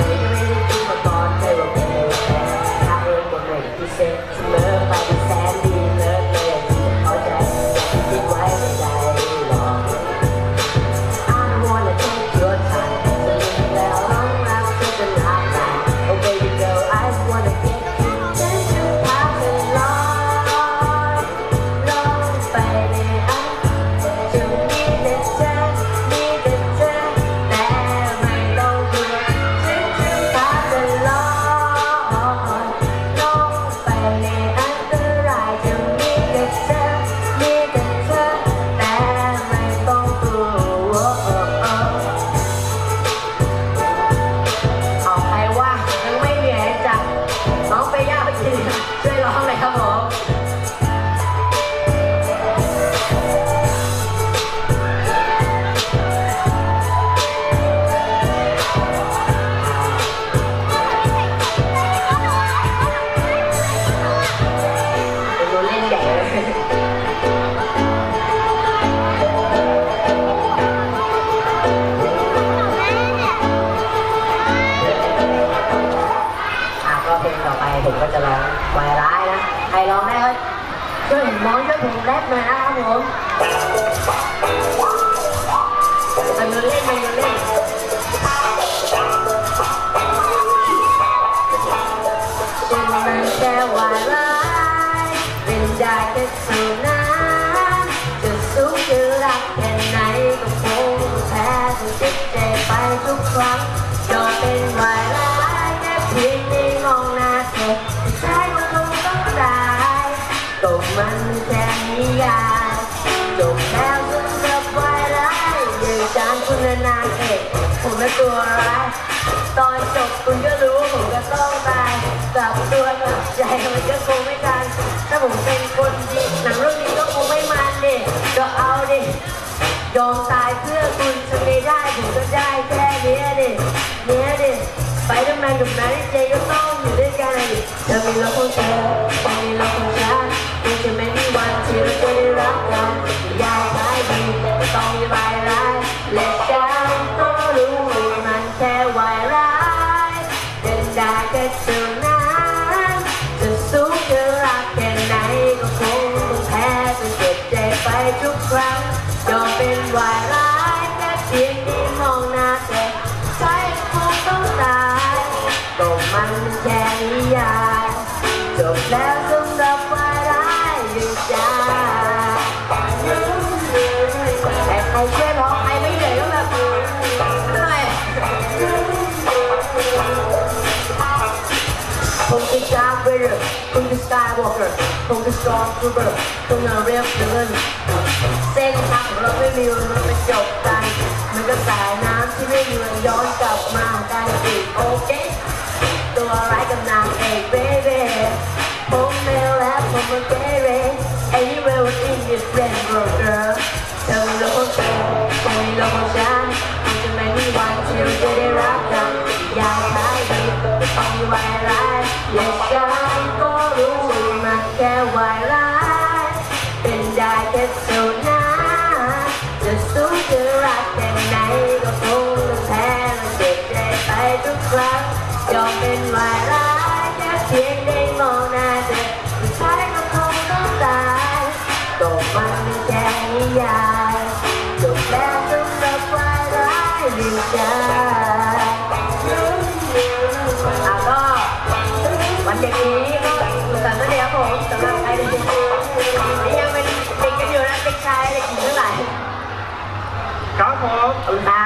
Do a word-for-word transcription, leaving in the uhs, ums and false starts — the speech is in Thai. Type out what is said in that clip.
ผมก็จะร้องวายร้ายนะใครร้องได้ก็ช่วยผมร้องช่วยผมแรปหน่อยนะครับผมมันเล่นมันเล่นฉันมันแค่วายร้ายเป็นได้แค่สูน้ำจะสู้จะรักแค่ไหนก็คงแพ้ต้องเจ็บใจไปทุกครั้งยอมเป็นวายร้ายแค่เพียงได้มองหน้าเธอใช่ก็คงต้องตายก็มันแค่นิยายจบแล้วสำหรับวายร้ายอย่างฉันคุณนางเอกผมเป็นตัวร้ายตอนจบคุณก็รู้ผมก็ต้องตายกลับตัวกลับใจมันก็คงไม่ทันถ้าผมเป็นคนดีหนังเรื่องนี้ก็คงไม่มันดิก็เอาดิยอมตายเพื่อคุณจะไม่ได้ผมก็ได้แค่เนี้ยดิเนี้ยดิไปทำไมกับนายเจก็ต้องอยู่ด้วยกันเธอมีโลกของเธอฉันมีโลกของฉันคงจะไม่มีวันที่เราจะได้รักกันอยากขายดีก็ต้องอย่าไปร้ายและฉันก็รู้ว่ามันแค่วายร้ายเป็นได้แค่เท่านั้นจะสู้จะรักแค่ไหนก็คงต้องแพ้ต้องเจ็บใจไปทุกครั้งยอมเป็นวายร้ายแค่เพียงได้มองหน้าเธอใจคงต้องตายก็มันแค่นิยายจบแล้วสำหรับวายร้ายอย่างฉันแต่ใครช่วยร้องใครไม่เหนื่อยก็แบบหน่อยผมคือชาร์เวอร์ผมคือสกายวอล์กเกอร์ผมคือสตรองทูเบอร์ผมคือเรียบเดินเส้นทางของเราไม่มีวันมาจบกันมันก็สายน้ำที่ไม่มีวันย้อนกลับมากันอีกโอเคตัวร้ายกับนางเอกเบเบ้ผมเมลและผมมาเกเร Anywhere within this friend world girl เธอมีโลกของเธอผมมีโลกของฉันคงจะไม่มีวันที่เราจะได้รักกันอยากขายดีก็ต้องมีวายร้ายและฉันก็รู้ว่ามันแค่วายร้ายเป็นได้แค่เท่านั้นจะสู้จะรักแค่ไหนก็คงต้องแพ้มันเจ็บใจไปทุกครั้งยอมเป็นวายร้ายแค่เพียงได้มองหน้าเธอสุดท้ายก็คงต้องตายก็มันแค่นิยายจบแล้วสำหรับวายร้ายดิฉันอ่ะก็วันเด็กนี้ก็สุขสันต์วันเด็กครับผมสำหรับใครเด็กที่ยังเป็นเด็กกันอยู่นะเด็กชายเด็กหญิงทั้งหลายครับผมขอบคุณครับ